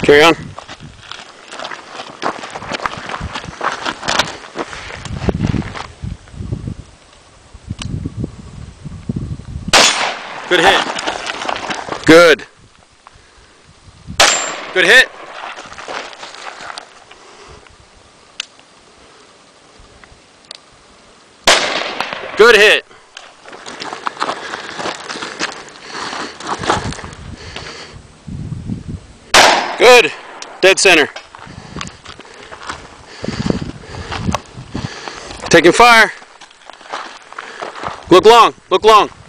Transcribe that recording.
Carry on. Good hit. Good. Good hit. Good hit. Good. Dead center. Taking fire. Look long. Look long.